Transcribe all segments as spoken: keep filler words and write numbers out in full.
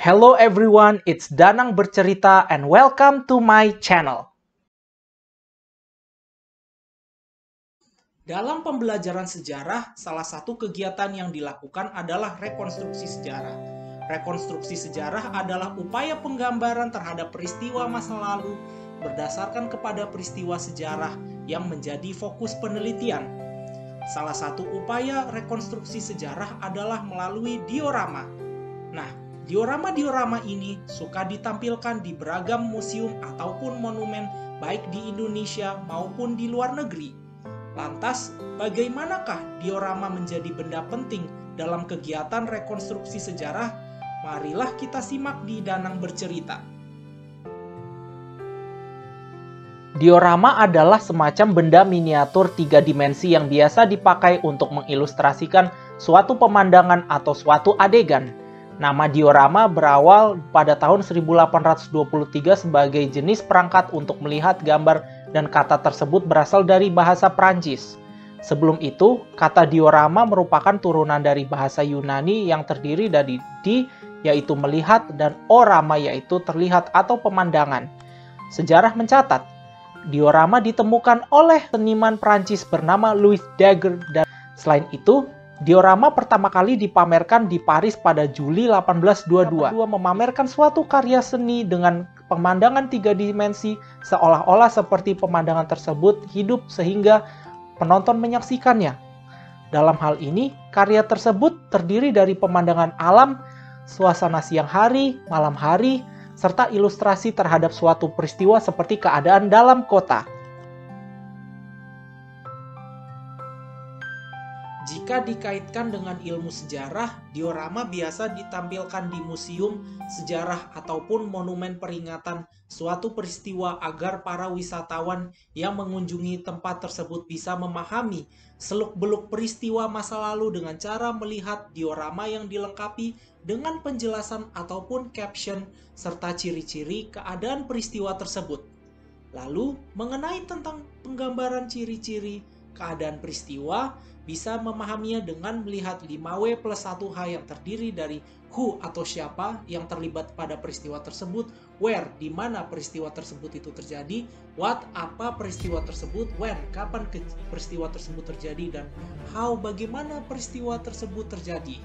Hello everyone, it's Danang Bercerita and welcome to my channel. Dalam pembelajaran sejarah, salah satu kegiatan yang dilakukan adalah rekonstruksi sejarah. Rekonstruksi sejarah adalah upaya penggambaran terhadap peristiwa masa lalu berdasarkan kepada peristiwa sejarah yang menjadi fokus penelitian. Salah satu upaya rekonstruksi sejarah adalah melalui diorama. Nah, diorama-diorama ini suka ditampilkan di beragam museum ataupun monumen baik di Indonesia maupun di luar negeri. Lantas, bagaimanakah diorama menjadi benda penting dalam kegiatan rekonstruksi sejarah? Marilah kita simak di Danang Bercerita. Diorama adalah semacam benda miniatur tiga dimensi yang biasa dipakai untuk mengilustrasikan suatu pemandangan atau suatu adegan. Nama diorama berawal pada tahun seribu delapan ratus dua puluh tiga sebagai jenis perangkat untuk melihat gambar, dan kata tersebut berasal dari bahasa Prancis. Sebelum itu, kata diorama merupakan turunan dari bahasa Yunani yang terdiri dari di, yaitu melihat, dan orama, yaitu terlihat atau pemandangan. Sejarah mencatat, diorama ditemukan oleh seniman Prancis bernama Louis Daguerre, dan selain itu, diorama pertama kali dipamerkan di Paris pada Juli delapan belas dua puluh dua, memamerkan suatu karya seni dengan pemandangan tiga dimensi seolah-olah seperti pemandangan tersebut hidup sehingga penonton menyaksikannya. Dalam hal ini, karya tersebut terdiri dari pemandangan alam, suasana siang hari, malam hari, serta ilustrasi terhadap suatu peristiwa seperti keadaan dalam kota. Jika dikaitkan dengan ilmu sejarah, diorama biasa ditampilkan di museum sejarah ataupun monumen peringatan suatu peristiwa agar para wisatawan yang mengunjungi tempat tersebut bisa memahami seluk-beluk peristiwa masa lalu dengan cara melihat diorama yang dilengkapi dengan penjelasan ataupun caption serta ciri-ciri keadaan peristiwa tersebut. Lalu, mengenai tentang penggambaran ciri-ciri keadaan peristiwa, bisa memahaminya dengan melihat lima W plus satu H yang terdiri dari who atau siapa yang terlibat pada peristiwa tersebut, where di mana peristiwa tersebut itu terjadi, what apa peristiwa tersebut, when kapan peristiwa tersebut terjadi, dan how bagaimana peristiwa tersebut terjadi.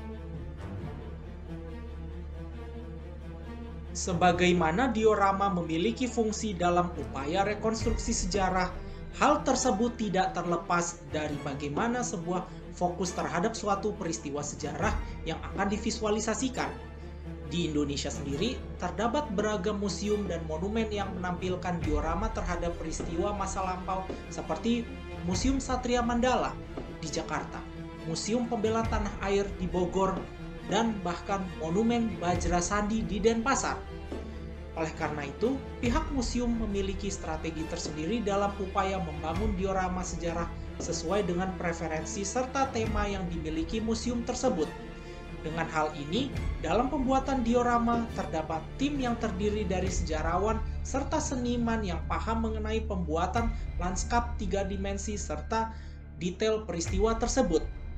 Sebagaimana diorama memiliki fungsi dalam upaya rekonstruksi sejarah, hal tersebut tidak terlepas dari bagaimana sebuah fokus terhadap suatu peristiwa sejarah yang akan divisualisasikan. Di Indonesia sendiri, terdapat beragam museum dan monumen yang menampilkan diorama terhadap peristiwa masa lampau seperti Museum Satria Mandala di Jakarta, Museum Pembela Tanah Air di Bogor, dan bahkan Monumen Bajrasandi di Denpasar. Oleh karena itu, pihak museum memiliki strategi tersendiri dalam upaya membangun diorama sejarah sesuai dengan preferensi serta tema yang dimiliki museum tersebut. Dengan hal ini, dalam pembuatan diorama terdapat tim yang terdiri dari sejarawan serta seniman yang paham mengenai pembuatan lanskap tiga dimensi serta detail peristiwa tersebut.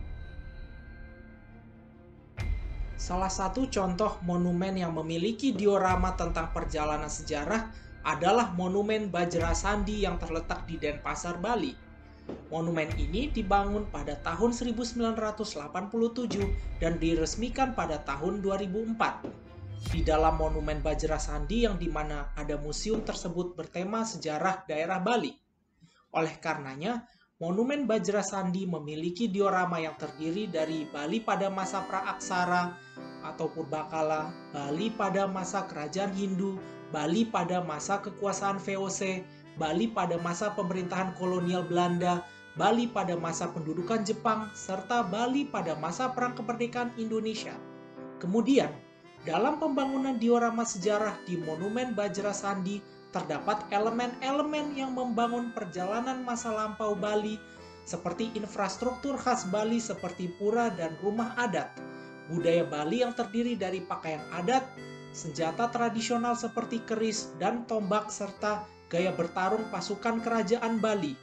Salah satu contoh monumen yang memiliki diorama tentang perjalanan sejarah adalah Monumen Bajrasandi yang terletak di Denpasar, Bali. Monumen ini dibangun pada tahun seribu sembilan ratus delapan puluh tujuh dan diresmikan pada tahun dua ribu empat. Di dalam Monumen Bajrasandi yang dimana ada museum tersebut bertema sejarah daerah Bali. Oleh karenanya, Monumen Bajrasandi memiliki diorama yang terdiri dari Bali pada masa Praaksara atau Purbakala, Bali pada masa Kerajaan Hindu, Bali pada masa kekuasaan V O C, Bali pada masa pemerintahan kolonial Belanda, Bali pada masa pendudukan Jepang, serta Bali pada masa Perang Kemerdekaan Indonesia. Kemudian, dalam pembangunan diorama sejarah di Monumen Bajrasandi, terdapat elemen-elemen yang membangun perjalanan masa lampau Bali, seperti infrastruktur khas Bali seperti pura dan rumah adat, budaya Bali yang terdiri dari pakaian adat, senjata tradisional seperti keris dan tombak, serta gaya bertarung pasukan kerajaan Bali.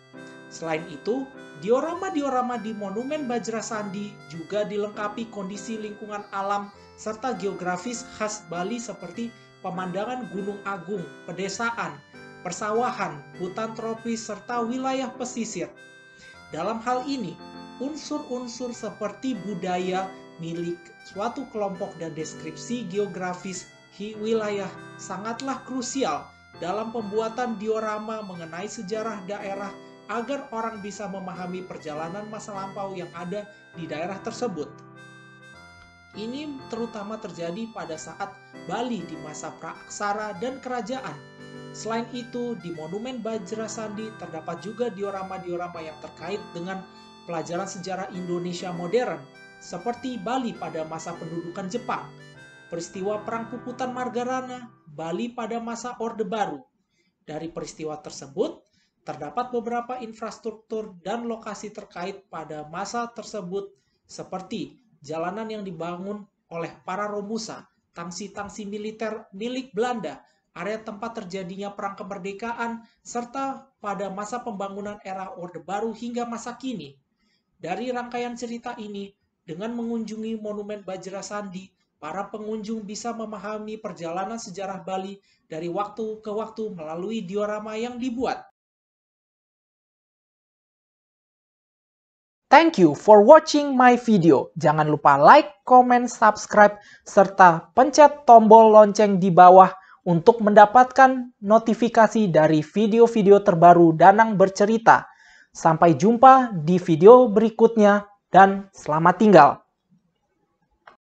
Selain itu, diorama-diorama di Monumen Bajrasandi juga dilengkapi kondisi lingkungan alam serta geografis khas Bali seperti pemandangan Gunung Agung, pedesaan, persawahan, hutan tropis, serta wilayah pesisir. Dalam hal ini, unsur-unsur seperti budaya milik suatu kelompok dan deskripsi geografis wilayah sangatlah krusial dalam pembuatan diorama mengenai sejarah daerah agar orang bisa memahami perjalanan masa lampau yang ada di daerah tersebut. Ini terutama terjadi pada saat Bali di masa praaksara dan kerajaan. Selain itu, di Monumen Bajrasandi terdapat juga diorama-diorama yang terkait dengan pelajaran sejarah Indonesia modern, seperti Bali pada masa pendudukan Jepang, peristiwa Perang Puputan Margarana, Bali pada masa Orde Baru. Dari peristiwa tersebut, terdapat beberapa infrastruktur dan lokasi terkait pada masa tersebut seperti jalanan yang dibangun oleh para Romusa, tangsi-tangsi militer milik Belanda, area tempat terjadinya perang kemerdekaan, serta pada masa pembangunan era Orde Baru hingga masa kini. Dari rangkaian cerita ini, dengan mengunjungi Monumen Bajrasandi, para pengunjung bisa memahami perjalanan sejarah Bali dari waktu ke waktu melalui diorama yang dibuat. Thank you for watching my video. Jangan lupa like, comment, subscribe, serta pencet tombol lonceng di bawah untuk mendapatkan notifikasi dari video-video terbaru Danang Bercerita. Sampai jumpa di video berikutnya dan selamat tinggal.